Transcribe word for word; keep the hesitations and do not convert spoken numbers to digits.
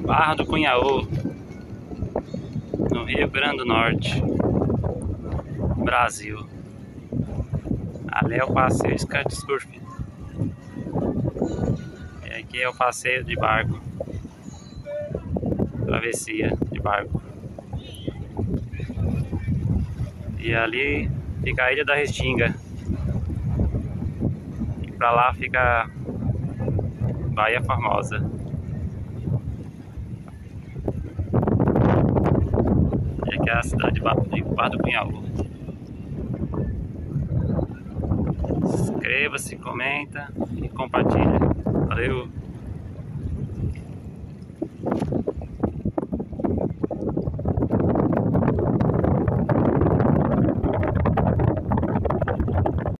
Barra do Cunhaú, no Rio Grande do Norte, Brasil. Ali é o passeio de kitesurf. E aqui é o passeio de barco, travessia de barco. E ali fica a Ilha da Restinga. E pra lá fica Baía Formosa. E aqui é a cidade de Barra do Cunhaú. Inscreva-se, comenta e compartilha. Valeu!